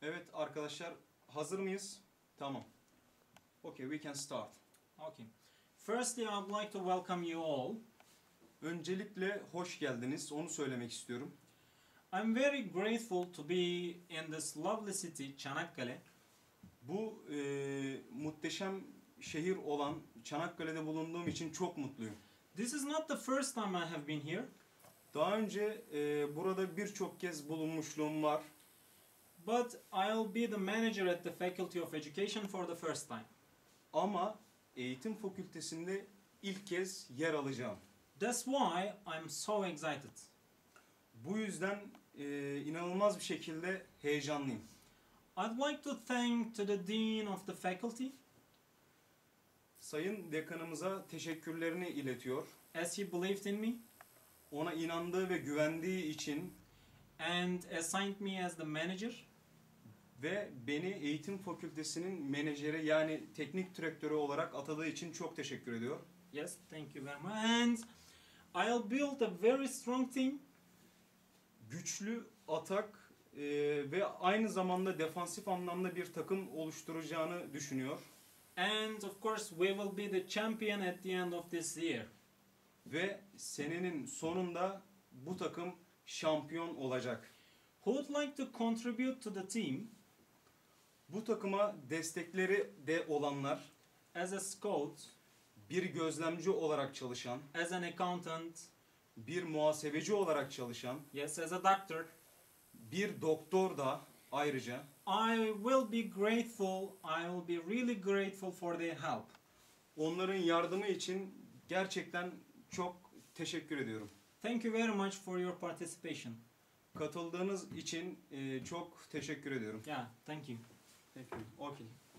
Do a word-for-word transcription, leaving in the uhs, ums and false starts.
Evet arkadaşlar, hazır mıyız? Tamam. Okay, we can start. Okay. Firstly, I would like to welcome you all. Öncelikle hoş geldiniz, onu söylemek istiyorum. I'm very grateful to be in this lovely city, Çanakkale. Bu e, muhteşem şehir olan Çanakkale'de bulunduğum için çok mutluyum. This is not the first time I have been here, Daha önce e, burada birçok kez bulunmuşluğum var. but I'll be the manager at the Faculty of Education for the first time. Ama eğitim fakültesinde ilk kez yer alacağım. That's why I'm so excited. Bu yüzden e, inanılmaz bir şekilde heyecanlıyım. I'd like to thank to the Dean of the Faculty, Sayın dekanımıza teşekkürlerini iletiyor. as he believed in me Ona inandığı ve güvendiği için and assigned me as the manager. ve beni eğitim fakültesinin menajeri yani teknik direktörü olarak atadığı için çok teşekkür ediyor. Yes, thank you very much. And I'll build a very strong team. Güçlü, atak e, ve aynı zamanda defansif anlamda bir takım oluşturacağını düşünüyor. And of course, we will be the champion at the end of this year. Ve senenin sonunda bu takım şampiyon olacak. Who would like to contribute to the team Bu takıma destekleri de olanlar, as a scout, bir gözlemci olarak çalışan, as an accountant, bir muhasebeci olarak çalışan, yes, as a doctor? bir doktor da ayrıca I will be grateful. I will be really grateful for their help. onların yardımı için gerçekten çok teşekkür ediyorum. Thank you very much for your participation. Katıldığınız için e, çok teşekkür ediyorum. Yeah, thank you. Thank you. Okay.